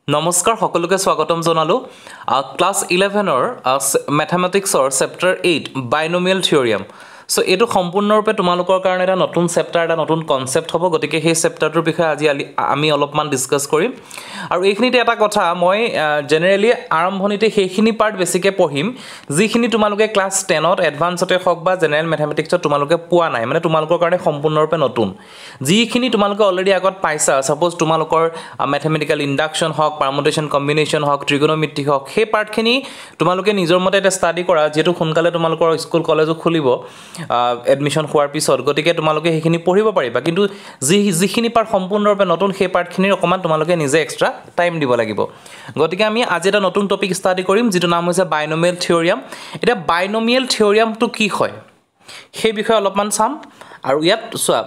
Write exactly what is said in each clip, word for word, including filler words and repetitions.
নমস্কাৰ সকলোকে স্বাগতম জনালো ক্লাস eleven অৰ ম্যাথমেটিক্স অৰ chapter eight binomial theorem so এটো সম্পূৰ্ণৰূপে তোমালোকৰ কাৰণে এটা নতুন চেপ্টাৰ এটা নতুন কনসেপ্ট হ'ব গতিকে সেই চেপ্টাৰটোৰ বিষয়ে আজি আমি অলপমান ডিসকাস কৰিম আৰু এইখিনিতে এটা কথা মই জেনাৰেলি আৰম্ভণিতে সেইখিনি পাৰ্ট বেছিকে পঢ়িম যিখিনি তোমালোকে ক্লাস ten ত এডভান্সতে হক বা জেনাৰেল ম্যাথমেটিক্সত তোমালোকে পোৱা নাই মানে তোমালোকৰ কাৰণে সম্পূৰ্ণৰূপে নতুন যিখিনি তোমালোকে অলৰেডি আগত পাইছা সাপোজ তোমালোকৰ ম্যাথমেটিক্যাল ইন্ডাকশন হক পাৰমুটেশন কম্বিনেশন হক ট্ৰিগোনোমেট্ৰি হক সেই পাৰ্টখিনি তোমালোকে নিজৰ মতে এটা ষ্টাডি কৰা যেটো সোনকালে তোমালোকৰ স্কুল কলেজো খুলিব এডমিশন হোৱাৰ পিছত গতিকে তোমালোকে সেইখিনি পঢ়িব পাৰিবা কিন্তু যি যিখিনি পাৰ্ট সম্পূৰ্ণৰূপে নতুন সেই পাৰ্টখিনিৰ অকমান তোমালোকে নিজে এক্সট্ৰা টাইম দিব লাগিব গতিকে আমি আজি এটা নতুন টপিক ষ্টাডি কৰিম যেটো নাম হৈছে বাইনোমিয়েল থিওৰিয়াম এটা বাইনোমিয়েল থিওৰিয়ামটো কি হয় সেই বিষয়ে অলপমান চাম আৰু ইয়াত চোৱা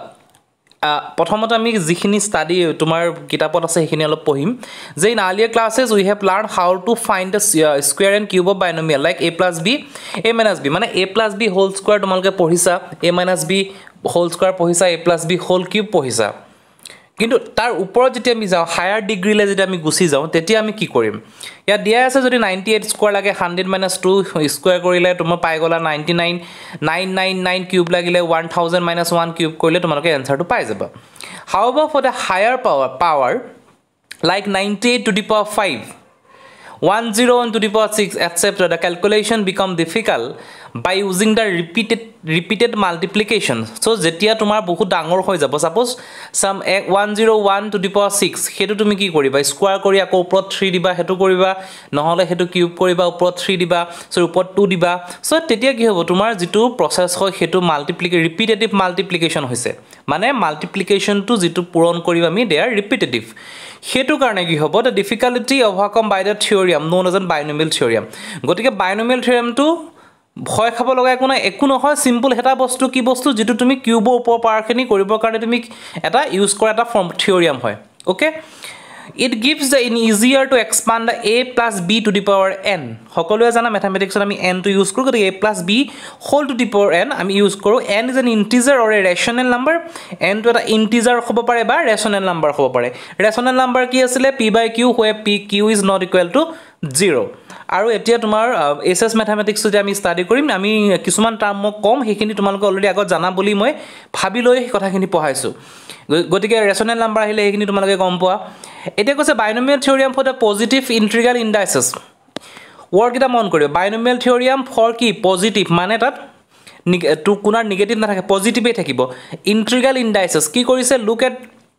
প্ৰথমতে আমি যিখিনি ষ্টাডি তোমাৰ কিতাপত আছে সেইখিনি অলপ পঢ়িম যে in earlier classes we have learn how to find the square and cube of binomial like a plus b a minus b মানে a plus b whole square তোমালোকে পঢ়িছা a minus b whole square পঢ়িছা a plus b whole cube পঢ়িছা কিন্তু তাৰ ওপৰত যেতিয়া আমি যাও হায়াৰ ডিগ্ৰীলে যেতিয়া আমি গুছি যাও তেতিয়া আমি কি কৰিম ইয়া দিয়া আছে যদি ninety-eight স্কয়াৰ লাগে one hundred minus two square কৰিলে তোমাৰ পাই গলা ninety-nine nine ninety-nine কিউব লাগিলে one thousand minus one cube কৰিলে তোমালোকে এনসাৰটো পাই যাবা however for the higher power power like ninety-eight to the power five one hundred one to the power six etc the calculation become difficult by using the repeated repeated multiplication so jetia tumar bahut dangor hoy jabo suppose some one hundred one to the power six hetu tumi ki koriba square kori ako upor three diba hetu koriba নহলে hetu cube koriba upor three diba so upor two diba so tetia ki hobo tumar jitu process hoy hetu multiplication repetitive multiplication hoise mane multiplication to jitu puron koriba mi they are repetitive hetu karone ki hobo the difficulty overcome by the theorem known as a binomial theorem gotike binomial theorem to ভয় খাব লগা কোনো একো নহয় simple হেটা বস্তু কি বস্তু যেটো তুমি কিউবৰ ওপৰ পাৰখিনি কৰিবৰ কাৰণে তুমি এটা ইউজ কৰা এটা ফৰ্ম থিওৰিয়াম হয় okay it gives the in easier to expand the a plus b to the power n সকলোৱে জানা ম্যাথমেটিক্সত আমি n to use কৰো গতিকে a plus b whole to the power n আমি ইউজ কৰো n is an integer or a rational number n to এটা integer হ'ব পাৰে বা rational number হ'ব পাৰে rational number কি আছিল p by q where p q is not equal to zero আৰু এতিয়া তোমাৰ এছএছ ম্যাথমেটিক্স যদি আমি ষ্টাডি কৰিম আমি কিছুমান টাৰ্ম কম হেখিনি তোমালোকে অলৰেডি আগত জানা বুলি মই ভাবি লৈ কথাখিনি পঢ়াইছো গতিকে ৰেশনাল নাম্বাৰ আহিলে হেখিনি তোমালোকে গম পোৱা এতিয়া কৈছে binomial theorem for the positive integral indices word এটা মন কৰিবা বাইনোমিয়েল থিওৰিয়াম ফৰ কি পজিটিভ মানে তাত টু কোনাৰ নিগেটিভ নাথাকে পজিটিভে থাকিব ইন্টিগ্ৰেল ইন্ডাইসেস কি কৰিছে look at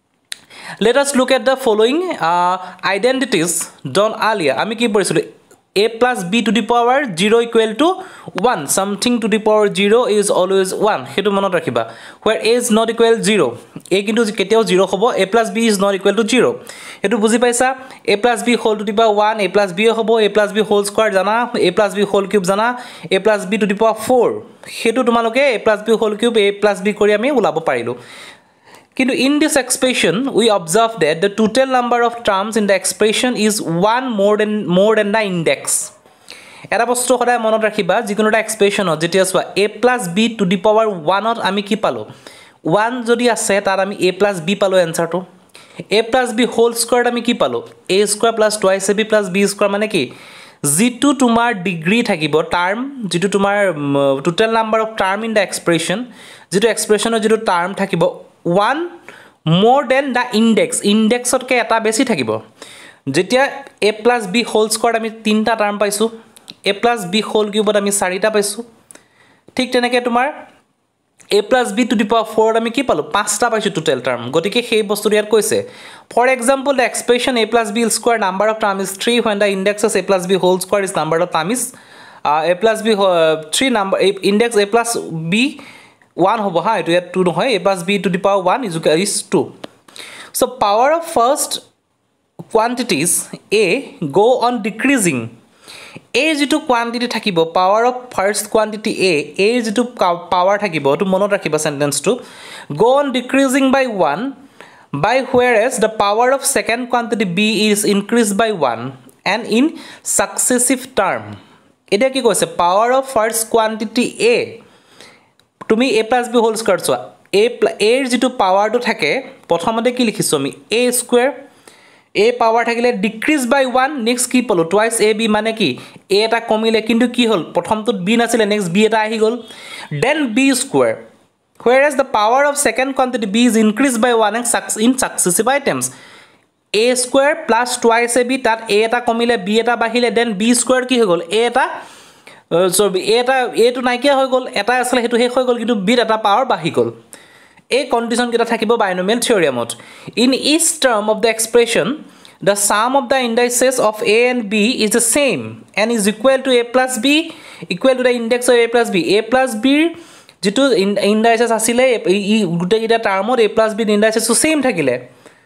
let us look at the following uh, identities done earlier আমি কি পঢ়িছিলো a plus b to the power zero equal to one something to the power zero is always one hetu monot rakhiba where a is not equal zero a kintu keteo zero hobo a plus b is not equal to zero hetu buji paisa a plus b whole to the power one a plus b hobo a plus b whole square jana a plus b whole cube jana a plus b to the power four hetu tumaloke a plus b whole cube a plus b kori ami ulabo parilu কিন্তু in this expression we observe that the total number of terms in the expression is one more than more than the index এটা বস্তু সদায় মনত ৰাখিবা যিকোনোটা expression যেতিয়া সোৱা a plus b to the power one ত আমি কি পালো one যদি আছে তার আমি a plus b পালো এনসারটো a plus b whole squared আমি কি পালো a square plus twice ab plus b square মানে কি জিটু তোমাৰ ডিগ্ৰী থাকিব টার্ম জিটু তোমাৰ total number of term in the expression জিটু এক্সপ্ৰেছনৰ জিটু টার্ম থাকিব one more than the index index otke eta besi thakibo jetia a plus b whole square ami tinta term paisu a plus b whole cube ami চাৰিটা পাইছো ঠিক তেনেকে তোমাৰ a plus b to the power four ami কি পালো পাঁচটা পাইছো total term গতিকে সেই বস্তু ইয়াত কৈছে for example the expression a plus b square number of term is three when the index is a plus b whole square is number of term is uh, a plus b uh, three number a index a plus b one hobo ha etu yat two no hoy a plus b to the power one is equal is two so power of first quantities a go on decreasing a jitu quantity thakibo power of first quantity a a jitu power thakibo to monot rakhiba sentence to go on decreasing by one by whereas the power of second quantity b is increased by one and in successive term eta ki koise power of first quantity a তুমি a plus b whole square so a a যেটো পাওয়ার তো থাকে প্রথমতে কি লিখিছো আমি a square a power থাকিলে decrease by one next কি পালো টুৱাইস ab মানে কি a এটা কমিলে কিন্তু কি হল প্ৰথমটোত b নাছিলে নেক্সট b এটা আহি গল then b square whereas the power of second quantity b is increased by one in successive items a square plus twice ab তাত a এটা কমিলে b এটা বাহিলে দেন b square কি হৈ গল a এটা so a এটা a টো নাইকিয়া হৈ গল এটা আসলে হেতু শেষ হৈ গল কিন্তু b এটা পাৱাৰ বাহি গল এই কন্ডিশন কিটা থাকিব বাইনোমিয়াল থিওৰেমত in each term of the expression the sum of the indices of a and b is the same and is equal to a plus b equal to the index of a plus b a plus b যেটো indices আসিলে ই গুটে গিটা টার্মত a plus b indices তো same থাকিলে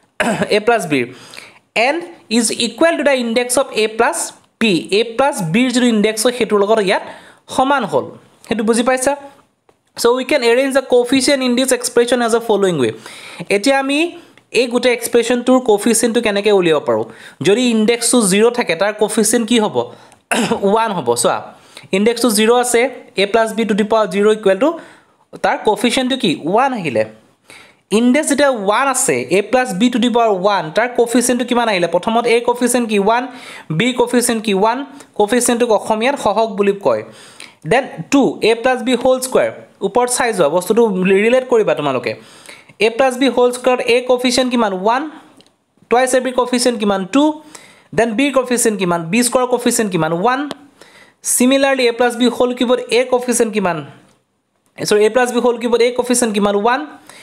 a plus b and is equal to the index of a plus b a plus b যেটো index হেতুৰ লগত ইয়াত সমান হল হেতু বুজি পাইছা so we can arrange the coefficient in this expression as a following way এতিয়া আমি এই গুটে এক্সপ্ৰেছন টুৰ কোএফিচিয়েন্ট টু কেনেকৈ উলিয়াব পাৰো যদি ইনডেক্স টু জিৰ' থাকে তাৰ কোএফিচিয়েন্ট কি হ'ব ওৱান হ'ব সো ইনডেক্স টু জিৰ' আছে a plus b to the power zero' equal to তাৰ কোএফিচিয়েন্ট কি ওৱান আহিলে ইনডেক্স যেটা ওৱান আছে a plus b to the power one তাৰ কোএফিচিয়েন্ট কিমান আহিলে প্ৰথমত a কোএফিচিয়েন্ট কি ওৱান b কোএফিচিয়েন্ট কি ওৱান কোএফিচিয়েন্ট ক অসমীয়াত সহগ বুলি কয় দেন টু a plus b whole square ওপৰত সাইজ হয় বস্তুটো ৰিলেট কৰিবা তোমালোকে a plus b whole square a coefficient kiman one twice ab coefficient kiman two then b coefficient kiman b square coefficient kiman one similarly a plus b whole cube a coefficient kiman sorry a plus b whole cube a coefficient kiman one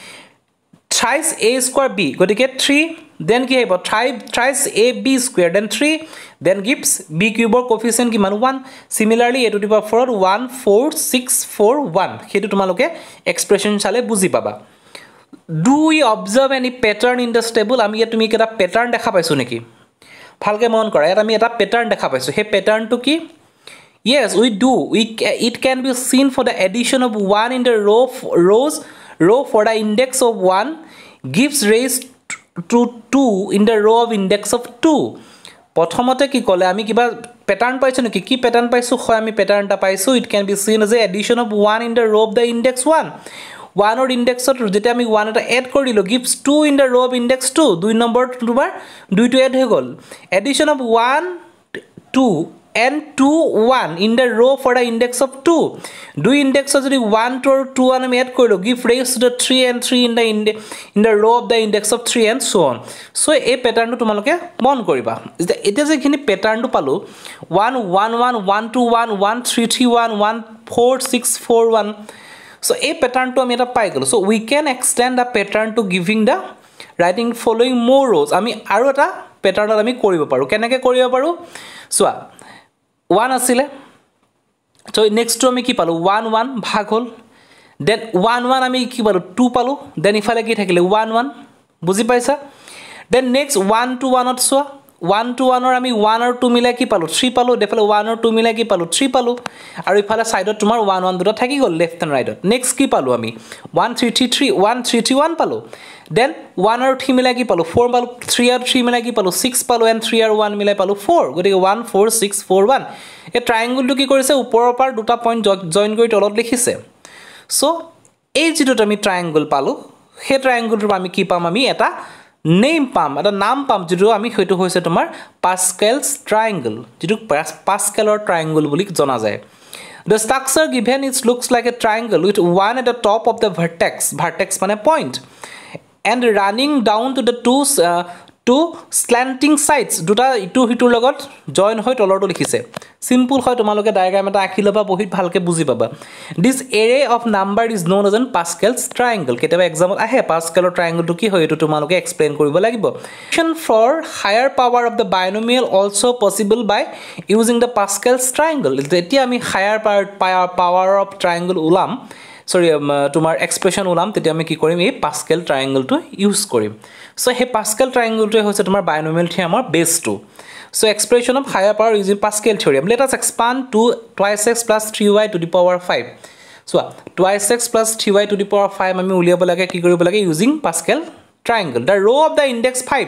thrice a square b gotike three then ki hebo thrice a b square then three then gives b cube coefficient kiman one similarly a to the power four one four six four one hetu tumaloke expression chale buji paba do we observe any pattern in this table আমি এ তুমি কেটা pattern দেখা পাইছো নেকি ভালকে মন কৰা এত আমি এটা প্যাটার্ন দেখা পাইছো হে প্যাটার্ন টু কি yes we do we it can be seen for the addition of one in the row rows row for the index of one gives raised to two in the row of index of two প্ৰথমতে কি কলে আমি কিবা pattern পাইছো নেকি কি pattern পাইছো হয় আমি প্যাটার্নটা পাইছো it can be seen as a addition of one in the row of the index one one or index ত যেটা আমি one এটা এড কৰিলো gives two in the row of index two দুই নম্বৰ তোমাৰ দুই টো এড হৈ গল addition of one two and two one in the row for the index of two দুই index যদি one to two one আমি এড কৰিলো give raised to the three and three in the index in the row of the index of three and so on so এই প্যাটার্নটো তোমালোকে মন কৰিবা এতিয়া যে খিনি প্যাটার্নটো পালো one one one one two one one three three one one four six four one so a pattern to ami eta pai gelo so we can extend the pattern to giving the writing following more rows ami aru eta pattern ami koribo paru keneke koribo paru so one asile so next to ami ki palu one one bhag hol then one one ami ki palu two palu then ifale ki thakile one one buji paisa then next one to one ot so one to one or আমি one or two মিলাই কি পালো three পালো দেফালে one or two মিলাই কি পালো three পালো আৰু ইফালে সাইডত তোমাৰ one one দুটা থাকি গল লেফট এন্ড রাইটত নেক্সট কি পালো আমি one three three three one three three one পালো দেন one or three মিলাই কি পালো four পালো three or three মিলাই কি পালো six পালো and three or one মিলাই পালো four গতিকে one four six four one এই ট্ৰায়াঙ্গলটো কি কৰিছে ওপৰৰ পৰা দুটা পইণ্ট জয়েন কৰি তলত লিখিছে সো এই যেটো আমি ট্ৰায়াঙ্গল পালো হে ট্ৰায়াঙ্গলটো আমি কি পাম আমি এটা name pam eta naam pam jitu ami hoitu hoise tomar Pascal's triangle jitu Pascaler triangle boli jona jay the structure given it looks like a triangle with one at the top of the vertex vertex mane point and running down to the two uh, two slanting sides duta itu hitur logot join hoy tolorto likhise simple hoy tomaloke diagram eta akhiloba bohit bhalke buji paba this array of number is known as an Pascal's triangle ketaba example ahe Pascaler triangle to ki hoy etu tomaloke explain koribo lagibo for higher power of the binomial also possible by using the Pascal's triangle etia ami higher power power of triangle ulam sorry um, tomar expression ulam tete ami ki korim ei Pascal triangle to use korim so he Pascal triangle to hoise tomar binomial theorem base two so expression of higher power using Pascal theorem let us expand to twice x plus three y to the power five so twice x plus three y to the power five ami uliabo lage ki koribo lage using Pascal triangle the row of the index five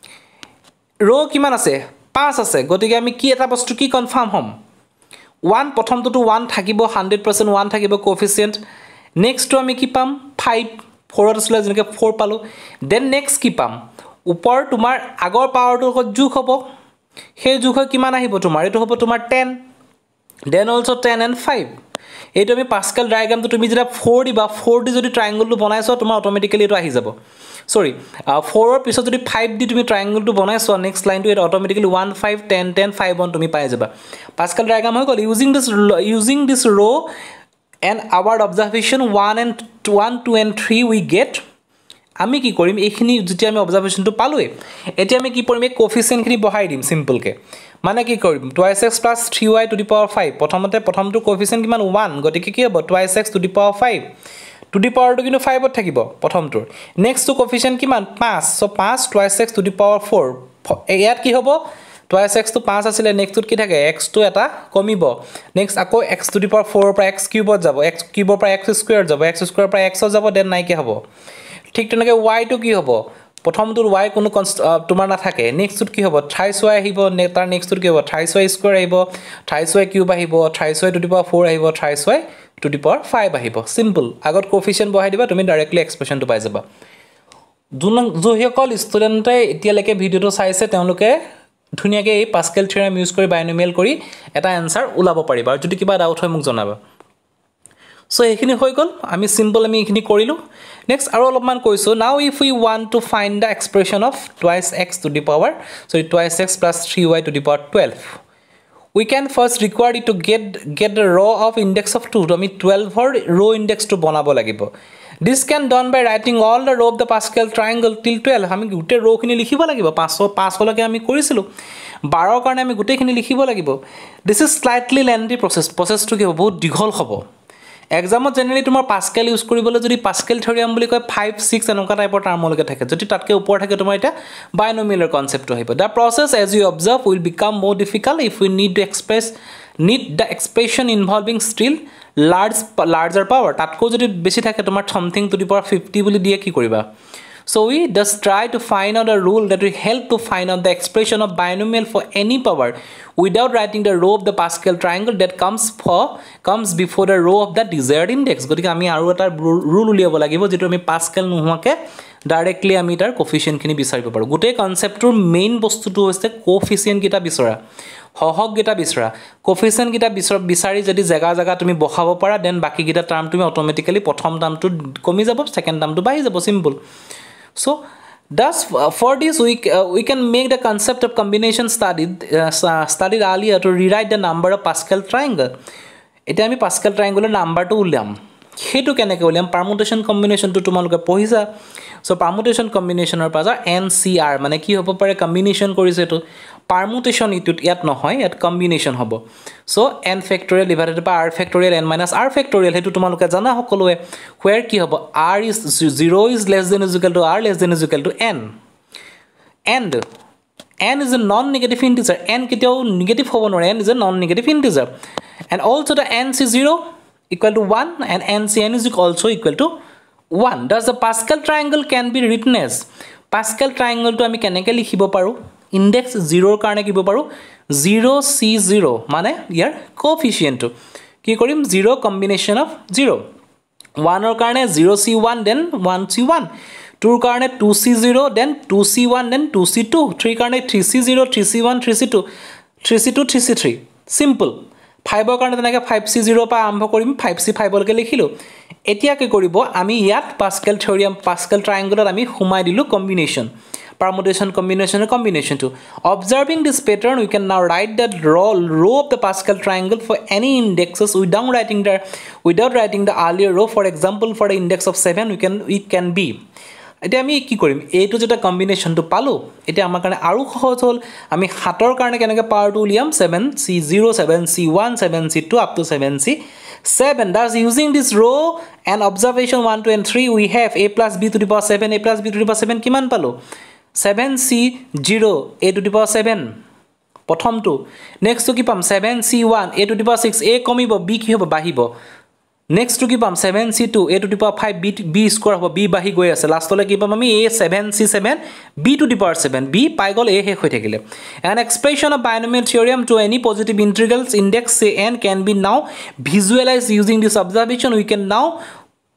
row kiman ase five ase gotike ami ki eta bostu ki confirm hom one prothom to one thakibo one hundred percent one thakibo coefficient next to ami ki pam five four asle jeneke four palo then next ki pam ওপৰ তোমাৰ আগৰ পাৱাৰটোৰ লগত যোগ হ'ব সেই যোগ হয় কিমান আহিব তোমাৰ এটো হ'ব তোমাৰ ten then also ten and five এইটো আমি পাস্কেল ডায়াগ্ৰামটো তুমি যেটা four দিবা four দি যদি ট্ৰায়াঙ্গলটো বনাইছো তোমাৰ অটোমেটিক্যালি এটো আহি যাব সৰি four ৰ পিছত যদি five দি তুমি ট্ৰায়াঙ্গলটো বনাইছো নেক্সট লাইনটো এটা automatically one five ten ten five one তুমি পাই যাবা পাস্কেল ডায়াগ্ৰাম হৈ গল using this using this row and our observation one and one two and three we get আমি কি কৰিম এইখিনি যদি আমি অবজাৰভেশনটো পালোৱে এতিয়া আমি কি কৰিম এই কোফিসিয়েন্ট খিনি বহাই দিম সিম্পল কে মানে কি কৰিম twice x plus three y to the power five প্ৰথমতে প্ৰথমটো কোফিসিয়েন্ট কিমান one গতিকে কি হ'ব twice x to the power five to the power টো কিন্তু five ত থাকিব প্ৰথমটোৰ নেক্সট টু কোফিসিয়েন্ট কিমান five so five twice x to the power four ইয়াত কি হ'ব twice x to five আছিল নেক্সটত কি থাকে x to এটা কমিব নেক্সট আকৌ x to the power four ৰ পৰা x কিউবত যাব x কিউবৰ পৰা x স্কয়াৰ যাব x স্কয়াৰ পৰা x যাব দেন নাই কি হ'ব ঠিক তেনেকে y টো কি হ'ব প্ৰথমটোৰ y কোনো তোমাৰ না থাকে নেক্সটত কি হ'ব thrice y আহিব তাৰ নেক্সটত কি হ'ব thrice y স্কয়াৰ আহিব thrice y কিউব আহিব thrice y to the power four আহিব thrice y to the power five আহিব সিম্পল আগত কোফিসিয়েন্ট বহাই দিবা তুমি ডাইৰেক্টলি এক্সপ্ৰেছনটো পাই যাবা দুন যোহিকল ষ্টুডেন্টে এতিয়ালৈকে ভিডিওটো চাইছে তেওঁলোকে ধুনিয়াকে এই পাস্কেল থিওৰাম ইউজ কৰি বাইনোমিয়াল কৰি এটা আনসাৰ উলাব পাৰিবা আৰু যদি কিবা ডাউট হয় মোক জনাবা সো এইখিনি হৈ গল আমি সিম্পল আমি এইখিনি কৰিলো নেক্সট আৰু অলপমান কৈছো now if we want to find the expression of twice x to the power so twice x plus three y to the power twelve we can first require it to get get the row of index of two to আমি twelve ৰ row index to বনাব লাগিব this can done by writing all the row of the Pascal triangle till twelve আমি গুটে row খিনি লিখিব লাগিব five five লকে আমি কৰিছিলো twelve কাৰণে আমি গুটেখিনি লিখিব লাগিব this is slightly lengthy process process to কি বহুত দীঘল হ'ব এক্সামত জেনাৰেলি তোমাৰ পাস্কেল ইউজ কৰিবলৈ যদি পাস্কেল থিওৰাম বুলি কয় five six এনেকুৱা টাইপৰ টাৰ্মলৈকে থাকে যদি তাতকে ওপৰ থাকে তোমাৰ এটা বাইনোমিয়ালৰ কনসেপ্ট আহিব the process as you observe will become more difficult if we need to express need the expression involving still large larger power তাতকো যদি বেছি থাকে তোমাৰ something to the power fifty বুলি দিয়ে কি কৰিবা so we just try to find out a rule that will help to find out the expression of binomial for any power without writing the row of the Pascal triangle that comes for comes before the row of the desired index গতিকে আমি আৰু এটা rule উলিয়াব লাগিব যেটো আমি pascal নোহোৱাকে directly আমি তাৰ কোফিসিয়েন্ট খিনি বিচাৰিব পাৰো গুটে কনসেপ্টৰ মেইন বস্তুটো হৈছে কোফিসিয়েন্ট কিটা বিচৰা হহক গিটা বিচৰা কোফিসিয়েন্ট কিটা বিচাৰি যদি জায়গা জায়গা তুমি বহাব পাৰা দেন বাকি গিটা টার্ম তুমি অটোমেটিক্যালি প্ৰথম টার্মটো কমি যাব সেকেন্ড টার্মটো বাঢ়ি যাব simple so thus uh, for this we uh, we can make the concept of combination studied uh, studied earlier to rewrite the number of Pascal triangle এটা আমি Pascal triangle নাম্বাৰটো উলিয়াম হেতু কেনেকৈ উলিয়াম পারমুটেশন কম্বিনেশনটো তোমালোকে পঢ়িছা সো পারমুটেশন কম্বিনেশনৰ পাজা এনসিআর মানে কি হ'ব পাৰে কম্বিনেশন কৰিছে এটো পারমুটেশন ইটুত ইয়াত নহয় ইয়াত কম্বিনেশন হ'ব so n factorial divided by r factorial n minus r factorial হেতু তোমালোকে জানা সকলোৱে where কি হ'ব r is zero is less than is equal to r less than is equal to n and n is a non negative integer n কেতিয়াও negative হ'ব নোৱাৰে n is a non negative integer and also the n is zero equal to one and n c n is also equal to one thus the Pascal triangle can be written as Pascal triangle to আমি কেনেকৈ লিখিব পাৰো index zero ৰ কাৰণে কিব পাৰো zero c zero মানে ইয়াৰ coefficient কি কৰিম zero combination of zero one ৰ কাৰণে zero c one then one c one two ৰ কাৰণে two c zero then two c one then two c two three ৰ কাৰণে three c zero three c one three c two three c two three c three simple five ৰ কাৰণে তেনেকৈ five c zero পৰা আৰম্ভ কৰিম five c five লৈকে লিখিলো এতিয়া কি কৰিব আমি ইয়াত পাস্কেল থিওৰাম পাস্কেল ট্ৰায়াঙ্গলত আমি হুমাই দিলো combination permutation combination and combination too observing this pattern we can now write that row row of the Pascal triangle for any indexes without writing the without writing the earlier row for example for the index of seven we can it can be এটা আমি কি কৰিম এইটো যেটা কম্বিনেশনটো পালো এটা আমাৰ কাৰণে আৰু সহজ হ'ল আমি সাতৰ কাৰণে কেনেকৈ পাৱাৰটো উলিয়াম seven c zero seven c one seven c two up to seven c seven thus using this row and observation one two and three we have a plus b to the power seven a plus b to the power seven কিমান পালো seven c zero a to the power seven প্ৰথমটো next কি পাম seven c one a to the power six a কমিব b কি হ'ব বাঢ়িব next কি পাম seven c two a to the power five b b square হ'ব b বাঢ়ি গৈ আছে লাষ্টলৈ কি পাম আমি a seven c seven b to the power seven b পাই গল a শেষ হৈ থাকিলে an expression of binomial theorem to any positive integrals index say n can be now visualized using this observation we can now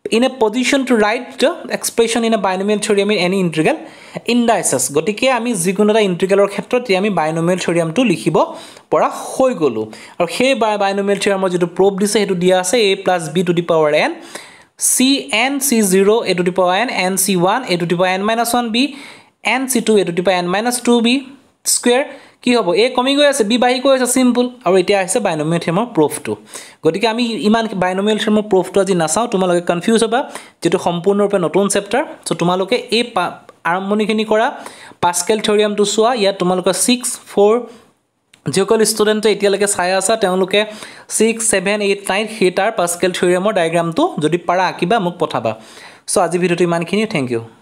in a position to write the expression in a binomial theorem in any integral indices গটিকে আমি যিকোনো এটা ইন্টিগ্ৰেলৰ ক্ষেত্ৰত আমি binomial theoremটো লিখিব পৰা হৈ গলো আৰু সেই binomial theoremৰ যেটো proof দিছে হেতু দিয়া আছে a plus b to the power n c n c zero a to the power n n c one a to the power n minus one b n c two a to the power n minus two b square কি হ'ব a কমি গৈ আছে b বাহি গৈ আছে simple আৰু এতিয়া আছে binomial theoremৰ proof-টো গতিকে আমি ইমান binomial theoremৰ proof-টো আজি নাচাও তোমালোকে কনফিউজ হ'বা যেটো সম্পূৰ্ণৰূপে নতুন চেপ্টাৰ সো তোমালোকে এই আৰম্ভণিখিনি কৰা পাস্কেল থিওৰিয়ামটো চোৱা ইয়াত তোমালোকে six four যিসকল ষ্টুডেন্টে এতিয়ালৈকে চাই আছে তেওঁলোকে six seven eight nine হেটাৰ পাস্কেল থিওৰিয়ামৰ ডায়াগ্ৰামটো যদি পাৰা আঁকিবা মোক পঠাবা সো আজি ভিডিওটো ইমানখিনি থ্যাংক ইউ